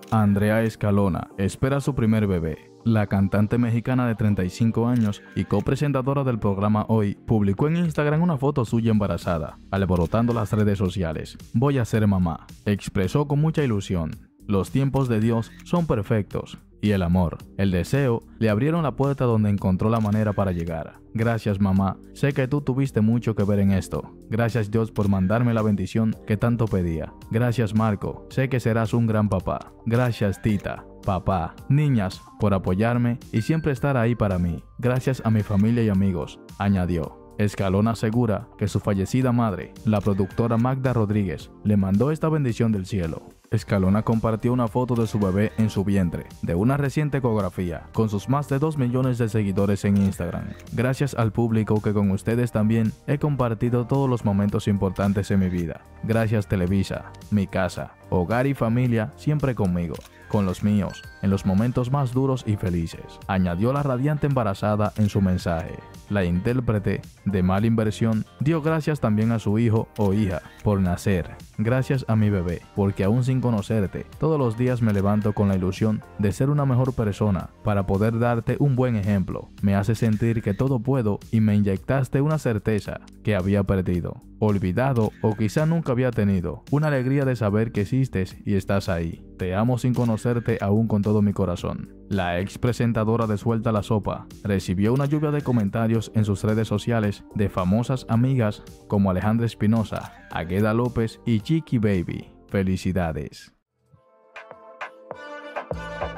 Andrea Escalona espera su primer bebé. La cantante mexicana de 35 años y copresentadora del programa Hoy publicó en Instagram una foto suya embarazada, alborotando las redes sociales. Voy a ser mamá, expresó con mucha ilusión. Los tiempos de Dios son perfectos y el amor, el deseo, le abrieron la puerta donde encontró la manera para llegar. Gracias mamá, sé que tú tuviste mucho que ver en esto. Gracias Dios por mandarme la bendición que tanto pedía. Gracias Marco, sé que serás un gran papá. Gracias Tita, papá, niñas, por apoyarme y siempre estar ahí para mí. Gracias a mi familia y amigos, añadió. Escalona asegura que su fallecida madre, la productora Magda Rodríguez, le mandó esta bendición del cielo. Escalona compartió una foto de su bebé en su vientre, de una reciente ecografía, con sus más de 2 millones de seguidores en Instagram. Gracias al público que con ustedes también he compartido todos los momentos importantes en mi vida. Gracias Televisa, mi casa, hogar y familia siempre conmigo, con los míos, en los momentos más duros y felices, añadió la radiante embarazada en su mensaje. La intérprete de Mala Inversión dio gracias también a su hijo o hija por nacer. Gracias a mi bebé, porque aún sin conocerte, todos los días me levanto con la ilusión de ser una mejor persona para poder darte un buen ejemplo. Me hace sentir que todo puedo y me inyectaste una certeza que había perdido, olvidado o quizá nunca había tenido. Una alegría de saber que existes y estás ahí. Te amo sin conocerte aún con todo mi corazón. La ex presentadora de Suelta la Sopa recibió una lluvia de comentarios en sus redes sociales de famosas amigas como Alejandra Espinosa, Agueda López y Chiqui Baby. Felicidades.